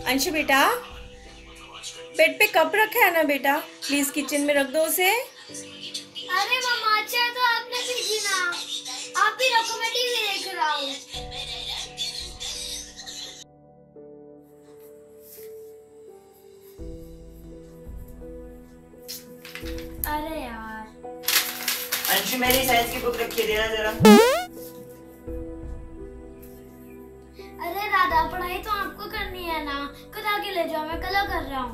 अंशु बेटा, बेड पे कप रखा है ना बेटा, प्लीज किचन में रख दो उसे। अरे मम्मा, अच्छा तो आपने भेजी ना, आप ही रखो, मैं टीवी देख रहा हूँ। अरे यार अंशु, मेरी साइज की बुक रखी है, देना जरा। अरे राधा, पढ़ाई तो आपको करनी है ना, खुद आगे ले जाओ, मैं कल कर रहा हूँ।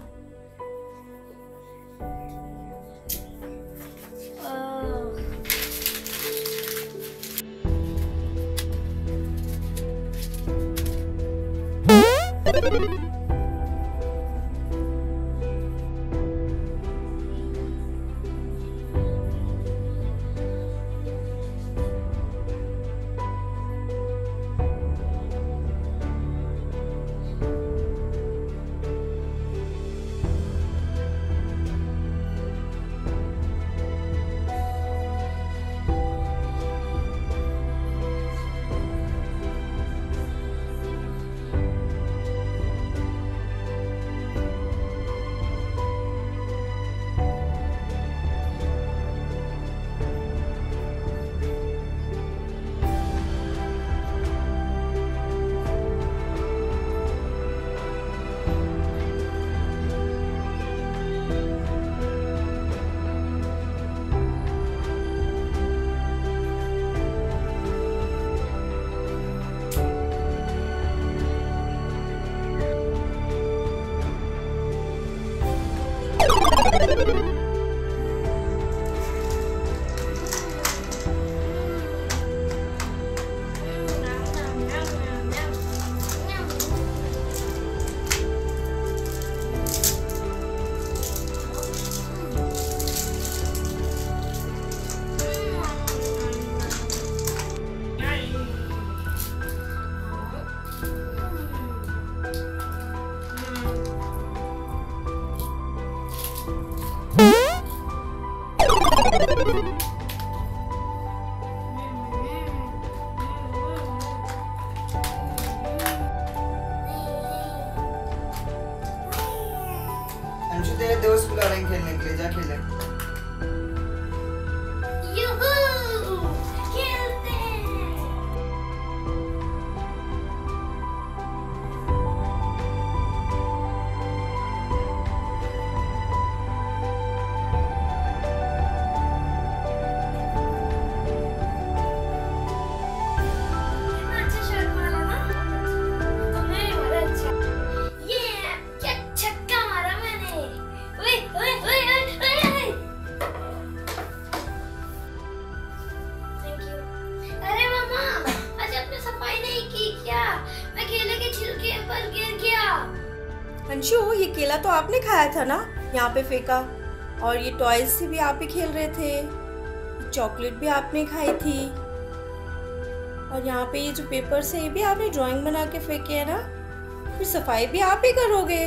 अंशु, तेरे दोस्त बुला रहे हैं खेलने के लिए, जा खेले। अंशु, ये केला तो आपने खाया था ना, यहाँ पे फेंका, और ये टॉयज से भी आप ही खेल रहे थे, चॉकलेट भी आपने खाई थी, और यहाँ पे ये जो पेपर्स है ये भी आपने ड्राइंग बना के फेंके है ना, फिर सफाई भी आप ही करोगे।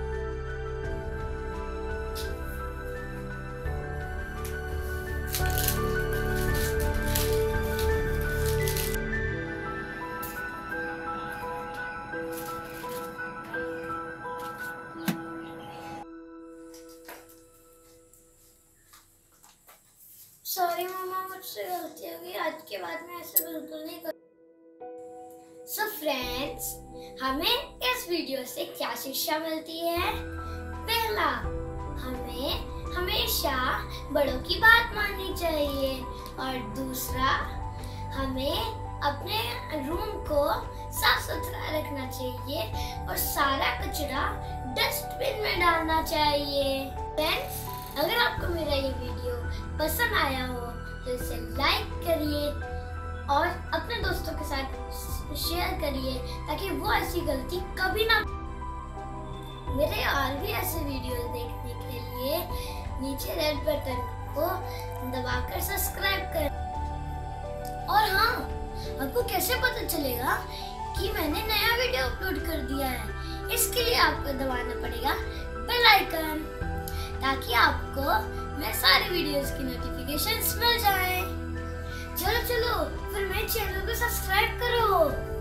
सॉरी मम्मा, मुझसे गलती हो गई, आज के बाद मैं ऐसे बिल्कुल नहीं कर। सो फ्रेंड्स, हमें इस वीडियो से क्या शिक्षा मिलती है? पहला, हमें हमेशा बड़ों की बात माननी चाहिए, और दूसरा, हमें अपने रूम को साफ सुथरा रखना चाहिए और सारा कचरा डस्टबिन में डालना चाहिए। फ्रेंड्स, अगर आपको मेरा ये वीडियो पसंद आया हो तो इसे लाइक करिए और अपने दोस्तों के साथ शेयर करिए, ताकि वो ऐसी गलती कभी ना। मेरे और भी ऐसे वीडियो देखने के लिए नीचे रेड बटन को दबाकर सब्सक्राइब करें। और हाँ, आपको कैसे पता चलेगा कि मैंने नया वीडियो अपलोड कर दिया है? इसके लिए आपको दबाना पड़ेगा बेल आइकन, ताकि आपको मेरे सारे वीडियोस की नोटिफिकेशंस मिल जाए। चलो चलो, फिर मेरे चैनल को सब्सक्राइब करो।